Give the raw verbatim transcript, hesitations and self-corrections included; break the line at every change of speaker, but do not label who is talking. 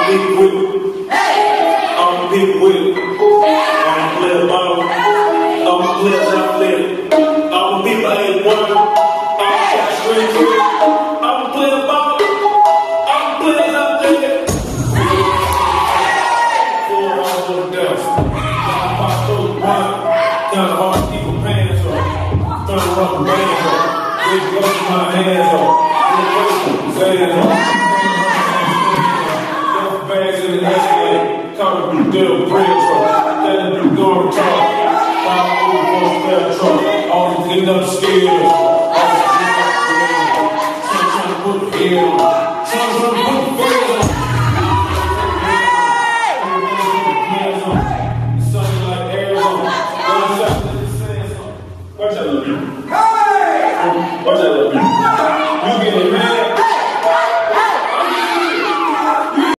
big with it. I'm big with it. I'm a player ball. I'm a player that play. I'm a people I ain't one. I'm a shot straight to it. I'm a player ball. I'm a player that play. Four hours on the dust. I'm about to one. Kind of hard to keep my pants on. Trying to run the bands on. Big brush my hands on. Big brush my hands on. Bags in the escalator, coming through Dale Bridge, letting them go and talk. Five over four spare truck, all the clean up stairs. All the clean up stairs. Still trying to put the air on.